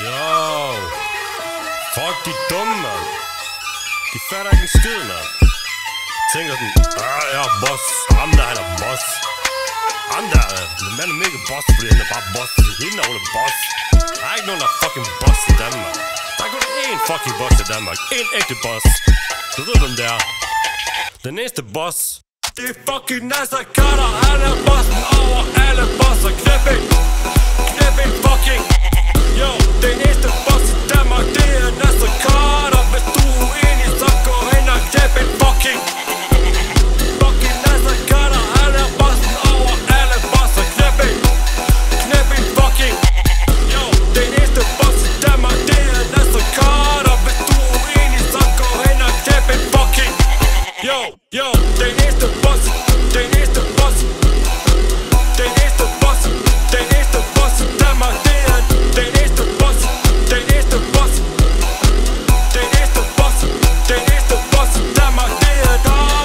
Yo. Fuck de dumme, mand. De fatter ikke en skid, mand. Tænker sådan, jeg er boss. Ham der, han er boss. Ham der, den mand er mega boss, fordi han er bare boss. Hende er hun er boss. Der er ikke nogen, der er fucking boss i Danmark. Der er kun én fucking boss i Danmark. En ægte boss. Du ved, hvem det er. Den næste boss. Det er fucking Naser Khader. Han er bossen over alle bosser. Knæp en fucking. Yo, den næste boss i Danmark, det er Naser Khader. Hvis du er uenig, så gå hen og knæp en fucking. Fucking Naser Khader. Han er bossen over alle bosser. Knæp en fucking. Yo, den næste boss i Danmark, det er Naser Khader. Hvis du er uenig, så gå hen og knæp en fucking. Yo, den næste boss, den næste boss, den næste boss, den næste boss i Danmark, det er den næste boss, den næste boss, den næste boss, den næste boss i Danmark, det er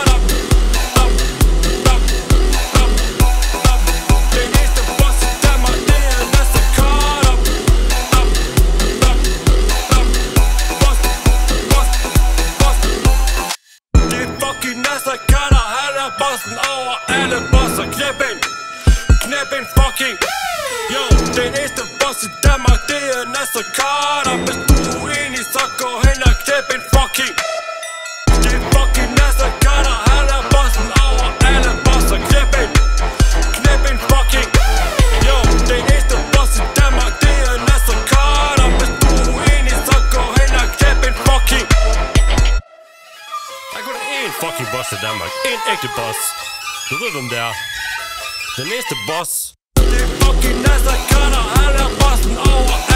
den næste boss i Danmark, det er Naser Khader. Det er fucking Naser Khader, han er bossen over alle bosser. Knæp en fucking. Yo, den næste boss i Danmark, det er Naser Khader. Hvis du er uenig, så gå hen og knæp en fucking. Det er fucking Naser Khader, han er bossen over alle bosser. Knæp en fucking. Yo, den næste boss i Danmark, det er Naser Khader. Hvis du er uenig, så gå hen og knæp en fucking. Der er kun én fucking boss i Danmark. En ægte boss. Du ved, hvem det er. Den næste boss. Det er fucking Naser Khader. Han er bossen over